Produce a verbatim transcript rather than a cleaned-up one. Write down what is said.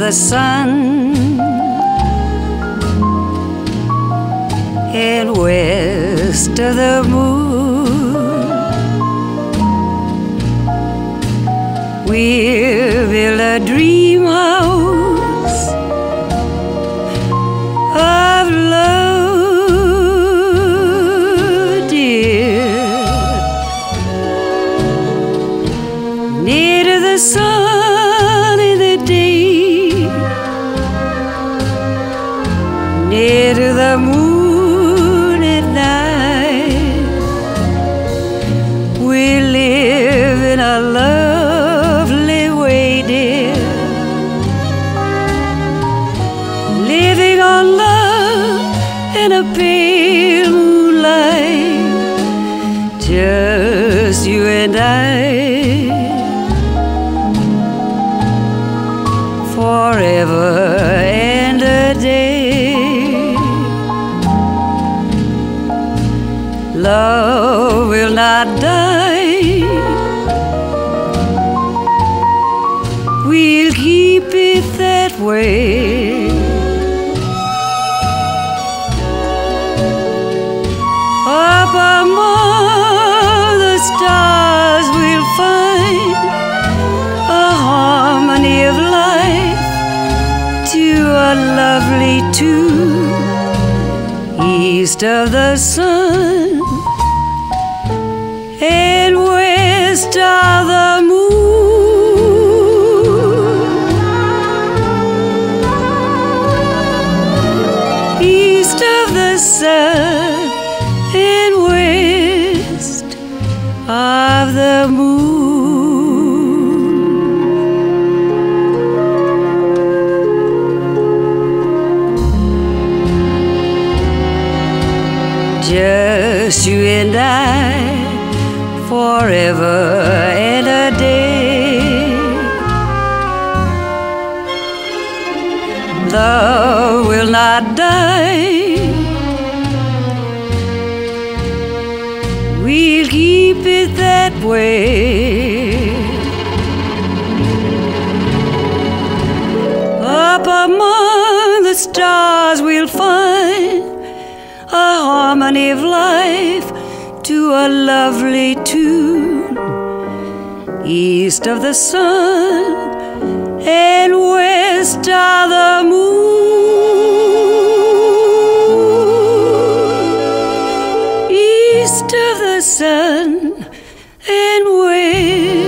the sun and west of the moon. We'll build a dream house of love, dear, near to the sun in the day, near to the moon at night. We live in a lovely way, dear, living on love in a pale moonlight, just you and I, forever and a day. Love will not die, we'll keep it that way. Up among the stars we'll find a harmony of life to a lovely tune. East of the sun and west of the moon. East of the sun and west of the moon. Just you and I, forever and a day. Love will not die, we'll keep it that way. Up among the stars we'll find a harmony of life to a lovely tune. East of the sun and west of the moon. East of the sun and west